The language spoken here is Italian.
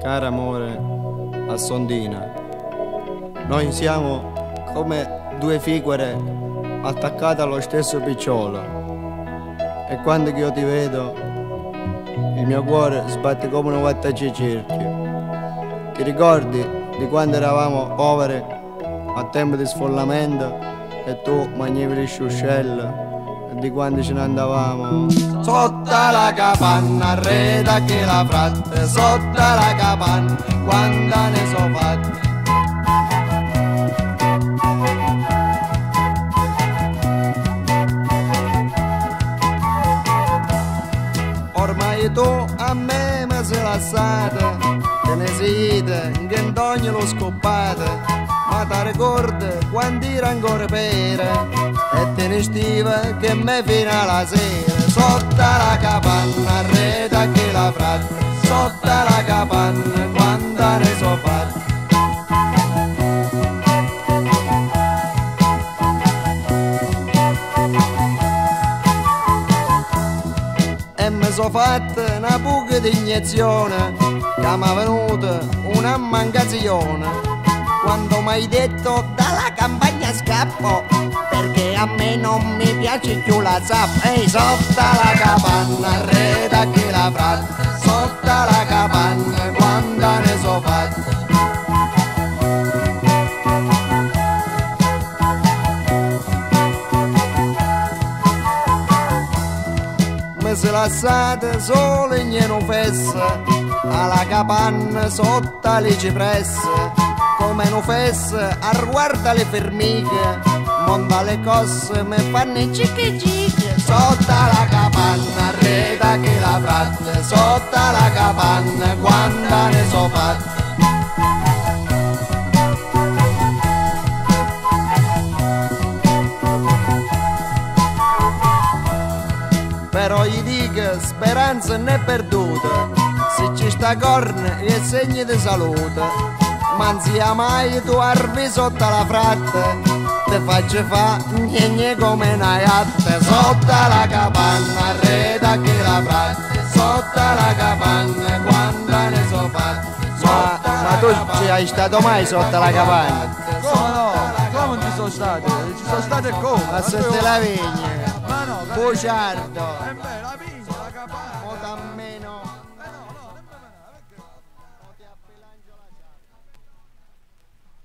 Caro amore, a Sondina, noi siamo come due figure attaccate allo stesso picciolo e quando io ti vedo il mio cuore sbatte come una vattaci cerchio. Ti ricordi di quando eravamo poveri a tempo di sfollamento e tu mangiavi le sciuscelle e di quando ce ne andavamo sotto la capanna, reda che la fratte, sotto la capanna, quando ne so fatti. Ormai tu a me mi sei lasciata, te ne siete, che in ogni lo scoppate, ma ti ricordi quando era ancora pera e te ne stiva che me fino alla sera, sotto la capanna, reda che la fratte, sotto la capanna, quando ne so fatti. E mi so fatta una buca di iniezione che mi è venuta una mancazione quando mi hai detto dalla campagna scappo perché a me non mi piace più la zappa. Ehi, sotto la capanna, reda che la fratte, sotto la capanna, quando ne so fatta. Mi si lasciate solo in nieno fessa alla capanna sotto le cipresse come non fesse a riguarda le formiche monta le cose mi fanno i cicchi cicchi sotto la capanna reda che la fratte sotto la capanna quando ne so fatta. Però gli dico speranza non è perduta, se ci sta corna è segno di salute, ma non sia mai tu arvi sotto la fratte, te faccio fa gne come una gatta, sotto la capanna, reda che la fratte, sotto la capanna, quando ne so fatta. Ma tu ci hai stato mai sotto la capanna? Come no? Come non ci sono state? Ci sono state come? A sotto la vigna. Ma no, Bugiardo.